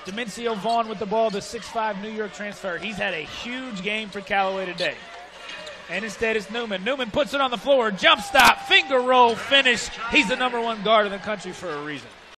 Demencio Vaughn with the ball, the 6'5 New York transfer. He's had a huge game for Callaway today. And instead it's Newman. Newman puts it on the floor, jump stop, finger roll, finish. He's the #1 guard in the country for a reason.